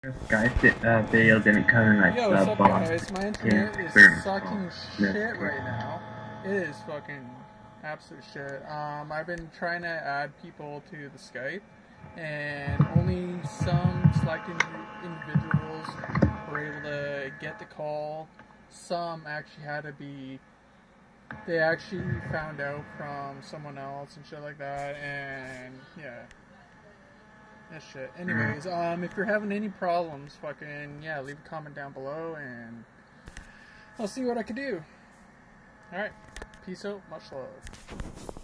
Video didn't come in like Yo, what's up, sub on guys? My in internet is experience. sucking shit right now. It is fucking absolute shit. I've been trying to add people to the Skype, and only some selected individuals were able to get the call. Some actually had to be. They actually found out from someone else and shit like that, and yeah. That shit. Anyways, if you're having any problems, fucking, yeah, leave a comment down below and I'll see what I can do. Alright. Peace out. Much love.